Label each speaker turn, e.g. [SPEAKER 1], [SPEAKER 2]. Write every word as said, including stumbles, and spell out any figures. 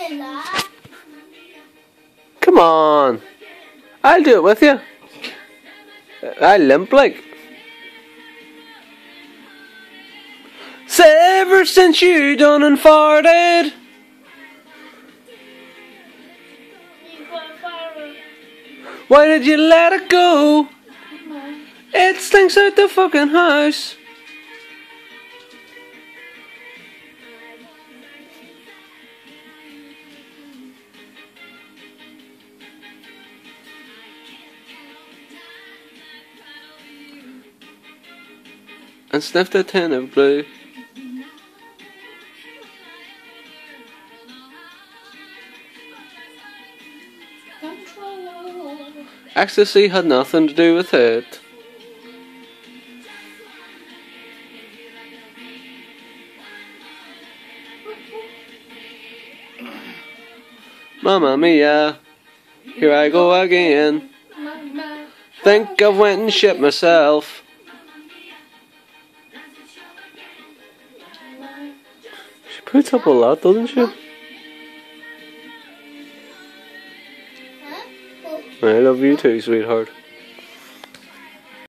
[SPEAKER 1] Come on. I'll do it with you. I limp like. So ever since you done and farted, why did you let it go? It stinks out the fucking house. And sniffed a tin of glue. Ecstasy had nothing to do with it. Mamma mia, here I go again. Think I've went and shit myself. She puts up a lot, doesn't she? I love you too, sweetheart.